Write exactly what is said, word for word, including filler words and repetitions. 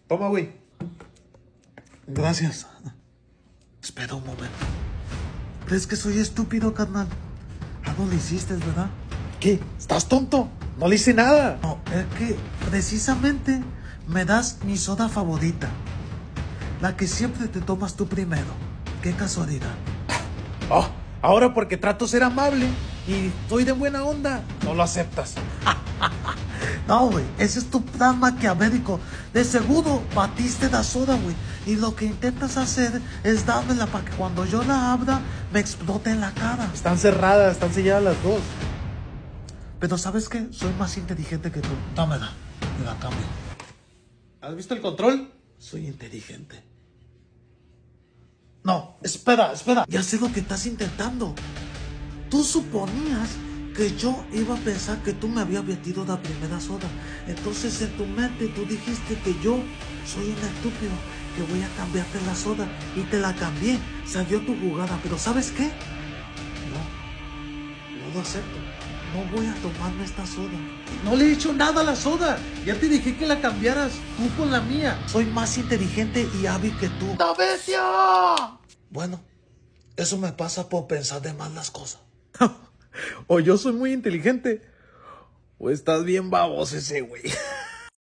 Toma, güey. Gracias. Espera un momento. ¿Crees que soy estúpido, carnal? Algo le hiciste, ¿verdad? ¿Qué? ¿Estás tonto? No le hice nada. No, es que precisamente me das mi soda favorita. La que siempre te tomas tú primero. Qué casualidad. Oh, ahora porque trato de ser amable y estoy de buena onda, no lo aceptas. No, güey, ese es tu plan maquiavélico. De seguro batiste la soda, güey. Y lo que intentas hacer es dármela para que cuando yo la abra me explote en la cara. Están cerradas, están selladas las dos. Pero ¿sabes qué? Soy más inteligente que tú. Dámela, y la cambio. ¿Has visto el control? Soy inteligente. No, espera, espera. Ya sé lo que estás intentando. Tú suponías que yo iba a pensar que tú me habías metido la primera soda. Entonces en tu mente tú dijiste que yo soy un estúpido, que voy a cambiarte la soda. Y te la cambié. Salió tu jugada. Pero ¿sabes qué? No, no lo acepto. No voy a tomarme esta soda. No le he hecho nada a la soda. Ya te dije que la cambiaras tú con la mía. Soy más inteligente y hábil que tú. ¡La bestia! Bueno, eso me pasa por pensar de más las cosas. O yo soy muy inteligente, o estás bien baboso ese güey.